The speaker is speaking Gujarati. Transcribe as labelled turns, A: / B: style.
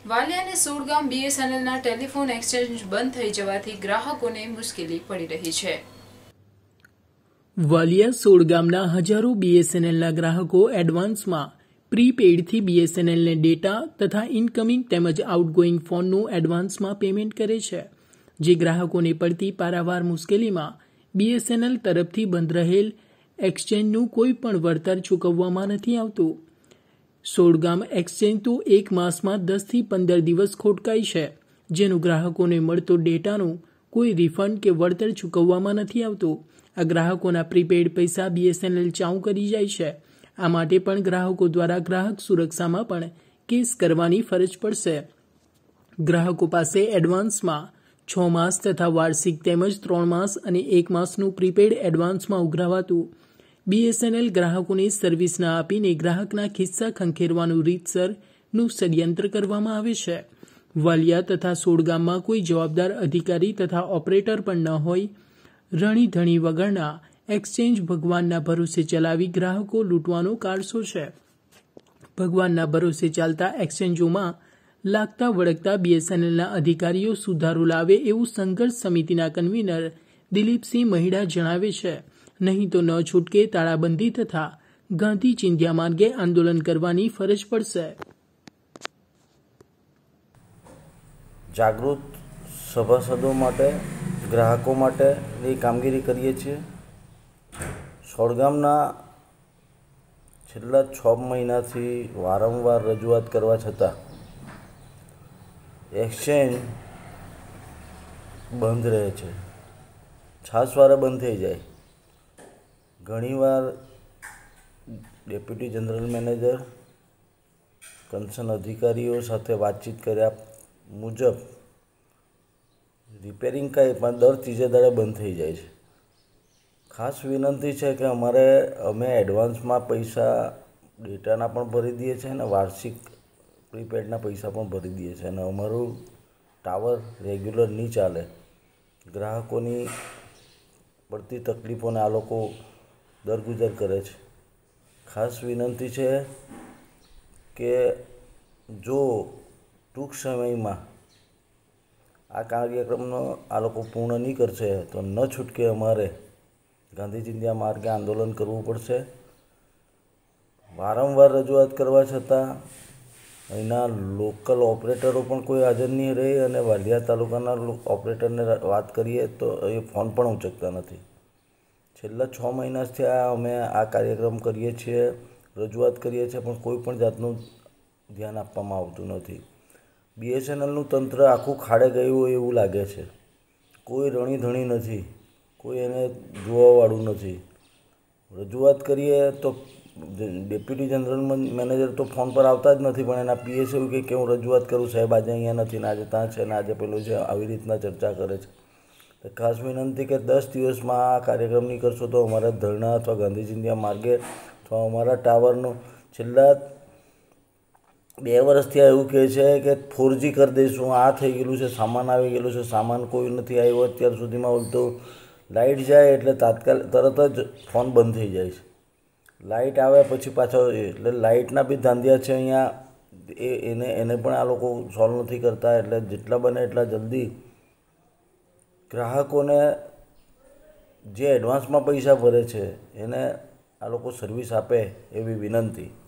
A: વાલિયા અને સોડગામ બીએસએનએલના ટેલિફોન એક્સચેન્જ બંધ થઈ જવાથી ગ્રાહકોને મુશ્કેલી પડી રહી છે।
B: વાલિયા સોડગામના હજારો બીએસએનએલના ગ્રાહકો એડવાન્સમાં પ્રીપેડથી બીએસએનએલને ડેટા તથા ઇનકમિંગ તેમજ આઉટગોઈંગ ફોનનું એડવાન્સમાં પેમેન્ટ કરે છે, જે ગ્રાહકોને પડતી પારાવાર મુશ્કેલીમાં બીએસએનએલ તરફથી બંધ રહેલ એક્સચેન્જનું કોઈ પણ વળતર ચૂકવવામાં નથી આવતું। સોડગામ એક્સચેન્જ તો એક માસમાં 10 થી 15 દિવસ ખોટકાય છે, જેનું ગ્રાહકોને મળતો ડેટાનું કોઈ રિફંડ કે વળતર ચૂકવવામાં નથી આવતું। આ ગ્રાહકોના પ્રીપેડ પૈસા બીએસએનએલ ચાઉ કરી જાય છે। આ માટે પણ ગ્રાહકો દ્વારા ગ્રાહક સુરક્ષામાં પણ કેસ કરવાની ફરજ પડશે। ગ્રાહકો પાસે એડવાન્સમાં 6 માસ તથા વાર્ષિક તેમજ 3 માસ અને 1 માસનું પ્રીપેડ એડવાન્સમાં ઉઘરાવાતું બીએસએનએલ ગ્રાહકોને સર્વિસ ના આપીને ગ્રાહકના ખિસ્સા ખંખેરવાનું રીતસરનું ષડયંત્ર કરવામાં આવે છે। વાલિયા તથા સોડગામમાં કોઈ જવાબદાર અધિકારી તથા ઓપરેટર પણ ન હોય, રણીધણી વગરના એક્સચેન્જ ભગવાનના ભરોસે ચલાવી ગ્રાહકો લૂંટવાનો કારસો છે। ભગવાનના ભરોસે ચાલતા એક્સચેન્જોમાં લાગતા વળગતા બીએસએનએલના અધિકારીઓ સુધારો લાવે એવું સંઘર્ષ સમિતિના કન્વીનર દિલીપસિંહ મહિડા જણાવે છે। નહીં તો ન છૂટકે તાળાબંધી તથા ગાંધી ચિંધ્યા માર્ગે આંદોલન કરવાની ફરજ પડશે।
C: જાગૃત સભાસદો માટે, ગ્રાહકો માટેની કામગીરી કરીએ છીએ। સોડગામના છેલ્લા 6 મહિનાથી વારંવાર રજૂઆત કરવા છતાં એક્સચેન્જ બંધ રહે છે। છાસવારે બંધ થઈ જાય। ઘણીવાર ડેપ્યુટી જનરલ મેનેજર કન્સર્ન અધિકારીઓ સાથે વાતચીત કર્યા મુજબ રિપેરિંગ કાંઈ પણ દર ત્રીજે દાડે બંધ થઈ જાય છે। ખાસ વિનંતી છે કે અમે એડવાન્સમાં પૈસા ડેટાના પણ ભરી દઈએ છીએ અને વાર્ષિક પ્રીપેડના પૈસા પણ ભરી દઈએ છીએ અને અમારું ટાવર રેગ્યુલર નહીં ચાલે। ગ્રાહકોની પડતી તકલીફોને આ લોકો દરગુજર કરે છે। ખાસ વિનંતી છે કે જો ટૂંક સમયમાં આ કાર્યક્રમનો આ લોકો પૂર્ણ નહીં કરશે તો ન છૂટકે અમારે ગાંધી ચિંધ્યા માર્ગે આંદોલન કરવું પડશે। વારંવાર રજૂઆત કરવા છતાં અહીંના લોકલ ઓપરેટરો પણ કોઈ હાજર નહીં રહે અને વાલિયા તાલુકાના ઓપરેટરને વાત કરીએ તો એ ફોન પણ ઉચકતા નથી। છેલ્લા 6 મહિનાથી અમે આ કાર્યક્રમ કરીએ છીએ, રજૂઆત કરીએ છીએ, પણ કોઈ પણ જાતનું ધ્યાન આપવામાં આવતું નથી। બીએસએનએલનું તંત્ર આખું ખાડે ગયું હોય એવું લાગે છે। કોઈ રણીધણી નથી, કોઈ એને જોવાવાળું નથી। રજૂઆત કરીએ તો ડેપ્યુટી જનરલ મેનેજર તો ફોન પર આવતા જ નથી, પણ એના પીએસ એવું કે હું રજૂઆત કરું સાહેબ, આજે અહીંયા નથી ને આજે ત્યાં છે ને આજે પેલું છે, આવી રીતના ચર્ચા કરે છે। ખાસ વિનંતી કે 10 દિવસમાં આ કાર્યક્રમ નહીં કરશો તો અમારા ધરણા અથવા ગાંધી ચિંધ્યા માર્ગે અથવા અમારા ટાવરનું છેલ્લા 2 વર્ષથી એવું કહે છે કે 4G કરી દઈશું, આ થઈ ગયેલું છે, સામાન આવી ગયેલું છે, સામાન કોઈ નથી આવ્યો અત્યાર સુધીમાં। ઉલટું લાઇટ જાય એટલે તરત જ ફોન બંધ થઈ જાય છે। લાઇટ આવે પછી પાછો એટલે લાઇટના બી ધાંધિયા છે અહીંયા, એને પણ આ લોકો સોલ્વ નથી કરતા। એટલે જેટલા બને એટલા જલ્દી ગ્રાહકોને જે એડવાન્સમાં પૈસા ભરે છે એને આ લોકો સર્વિસ આપે એવી વિનંતી।